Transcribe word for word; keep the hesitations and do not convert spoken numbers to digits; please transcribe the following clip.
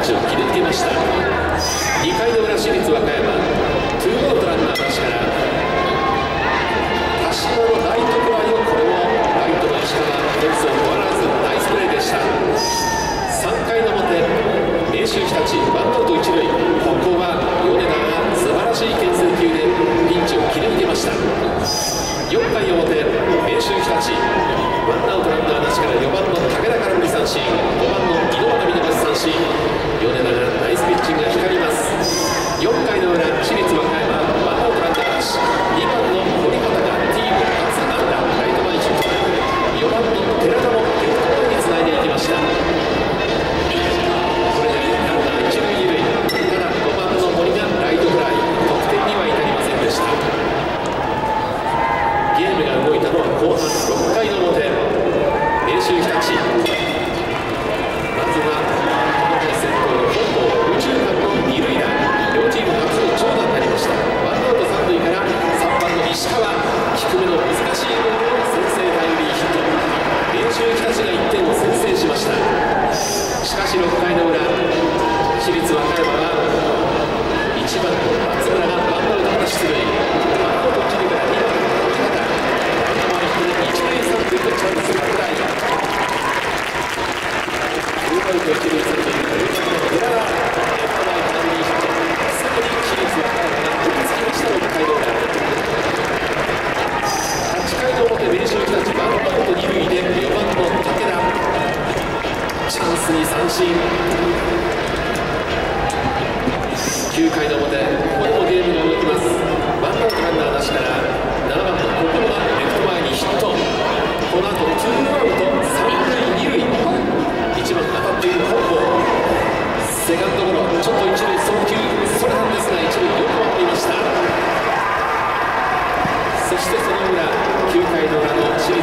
チを切り抜けました。にかいの裏、市立和歌山ツーアウトランナーなしから田島のライトフライを、これもライトの石川フェンスを壊らずナイスプレーでした。さんかいの表、明秀日立ワンアウト一塁、ここは米田が素晴らしい牽制球でピンチを切り抜けました。よんかい表、明秀日立ワンアウトランナーなしからよばんの武田からの三振、ごばんの井ノ端見逃し三振、米田がナイスピッチングが光ります。よんかいの裏、市立和歌山ワンアウトランナーなし、にばんの堀畑がチーム初安打ライト前ヒット、よばんの寺田もレフト前につないでいきました。これでランナー一塁二塁、ただごばんの森がライトフライ、得点には至りませんでした。ゲームが動いたのは後半ろっかいの表、明秀日立まずはこの回先頭の本坊右中間の二塁打、両チーム初の長打になりました。ワンアウト三塁からさんばんの石川、低めの難しいボールを先制タイムリーヒット、明秀日立がいってんを先制しました。しかしろっかいの裏、市立和歌山はいちばんの松村がワンアウトから出塁、ワンアウト一塁からにばんの堀畑、一塁三塁とチャンス拡大、ツーアウト一塁三塁からよんばんの寺田、レフト前タイムリーヒット、すぐに市立和歌山が追いつきました。ろっかいの裏、はちかいの表、明秀日立ワンアウト二塁でよばんの武田、チャンスに三振。きゅうかいの表、ここでもゲームが動きます。ワンアウトランナーなしからななばんのここはレフト前にヒット、この後ツーアウト三塁二塁、いちばん当たっている本坊、セカンドゴロ、ちょっと一塁送球それなんですが、一塁よく回っていました。そしてその裏、きゅうかいの裏の市立